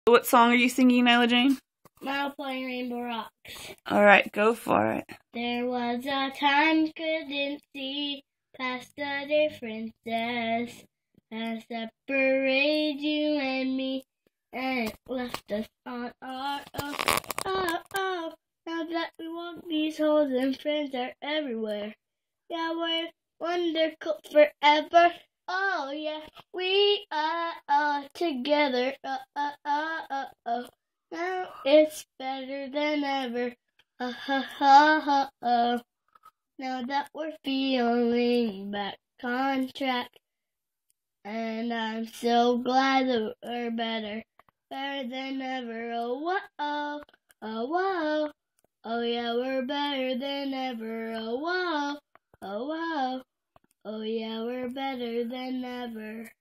What song are you singing, Nyla Jane? MyLittlePony Rainbow Rocks. All right, go for it. There was a time couldn't see past the differences that separated you and me, and it left us on our own. Oh, oh, now that we walk these halls and friends are everywhere. Yeah, we're wonderful forever. Oh yeah, we are all together. Oh. Now it's better than ever. Oh. Now that we're feeling back on track, and I'm so glad that we're better than ever. Oh whoa. Oh yeah, we're better than ever. Oh whoa. Oh yeah, we're better than ever.